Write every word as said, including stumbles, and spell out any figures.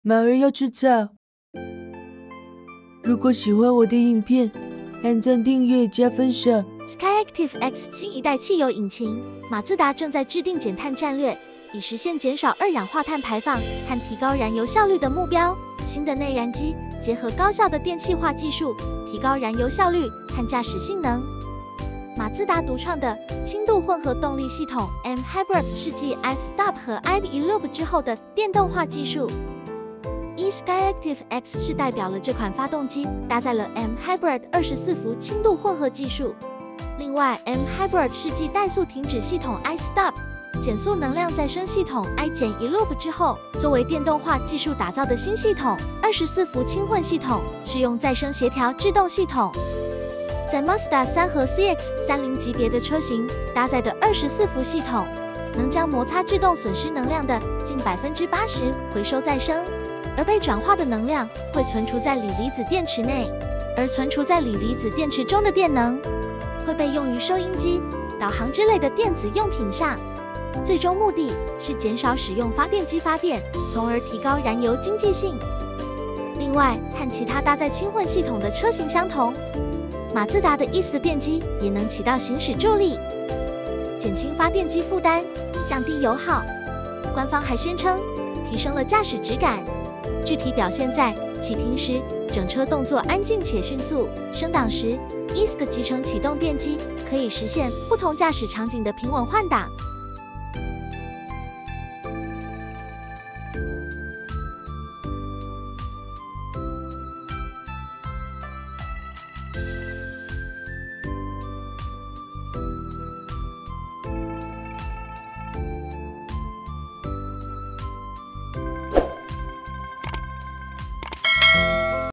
马儿要吃草。如果喜欢我的影片，按赞、订阅、加分享。 Skyactiv X 新一代汽油引擎，马自达正在制定减碳战略，以实现减少二氧化碳排放和提高燃油效率的目标。新的内燃机结合高效的电气化技术，提高燃油效率和驾驶性能。马自达独创的轻度混合动力系统 M Hybrid 是继 iStop 和 iD-Eloop 之后的电动化技术。eSkyactiv X 是代表了这款发动机搭载了 M Hybrid 二十四伏轻度混合技术。另外 ，M Hybrid 是继怠速停止系统 iStop、减速能量再生系统 iD-Eloop 之后，作为电动化技术打造的新系统。二十四伏轻混系统是用再生协调制动系统。在 Mazda 三和 C X 三十 级别的车型搭载的二十四伏系统，能将摩擦制动损失能量的近 百分之八十 回收再生，而被转化的能量会存储在锂离子电池内，而存储在锂离子电池中的电能会被用于收音机、导航之类的电子用品上。最终目的是减少使用发电机发电，从而提高燃油经济性。另外，和其他搭载轻混系统的车型相同，马自达的 E S 的电机也能起到行驶助力，减轻发电机负担，降低油耗。官方还宣称，提升了驾驶质感。具体表现在启停时，整车动作安静且迅速；升档时 ，E S 的集成启动电机可以实现不同驾驶场景的平稳换挡。